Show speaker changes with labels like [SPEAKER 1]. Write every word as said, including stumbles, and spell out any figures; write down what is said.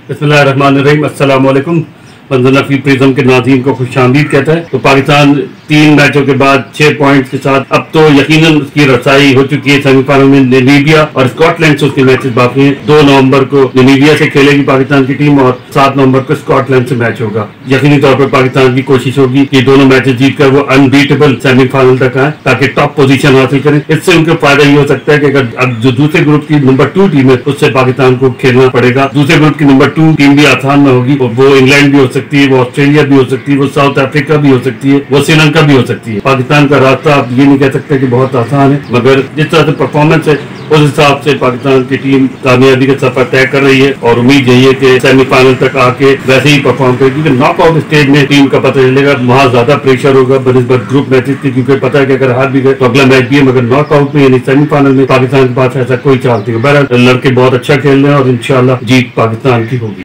[SPEAKER 1] बिस्मिल्लाहिर्रहमानिर्रहीम। अस्सलाम वालेकुम। मंज़िल नफ़ी प्रिज्म के नाज़रीन को खुशामदीद कहता है। तो पाकिस्तान तीन मैचों के बाद छह पॉइंट्स के साथ अब तो यकीनन उसकी रसाई हो चुकी है सेमीफाइनल में। नामीबिया और स्कॉटलैंड से उसके मैचेस बाकी हैं। दो नवंबर को नामीबिया से खेलेगी पाकिस्तान की टीम और सात नवंबर को स्कॉटलैंड से मैच होगा। यकीनी तौर पर पाकिस्तान की कोशिश होगी कि दोनों मैचेस जीतकर वो अनबीटेबल सेमीफाइनल तक आए ताकि टॉप पोजीशन हासिल करें। इससे उनको फायदा ये हो सकता है कि अगर अब जो दूसरे ग्रुप की नंबर टू टीम है उससे पाकिस्तान को खेलना पड़ेगा। दूसरे ग्रुप की नंबर टू टीम भी आसान न होगी। वो इंग्लैंड भी हो सकती है, वो ऑस्ट्रेलिया भी हो सकती है, वो साउथ अफ्रीका भी हो सकती है, वो श्रीलंका भी हो सकती है। पाकिस्तान का रास्ता आप ये नहीं कह सकते कि बहुत आसान है, मगर जिस तरह से परफॉर्मेंस है उस हिसाब से पाकिस्तान की टीम कामयाबी का सफर तय कर रही है और उम्मीद यही है कि सेमीफाइनल तक आके वैसे ही परफॉर्म करेगी। क्योंकि नॉकआउट स्टेज में टीम का पता चलेगा, वहां ज्यादा प्रेशर होगा बनिस्बत ग्रुप मैचेस की, क्योंकि पता है कि अगर हार भी गए तो अगला मैच भी है। मगर नॉकआउट में यानी सेमीफाइनल में पाकिस्तान के पास ऐसा कोई चांस नहीं। बहरहाल लड़के बहुत अच्छा खेल रहे हैं और इंशाल्लाह जीत पाकिस्तान की होगी।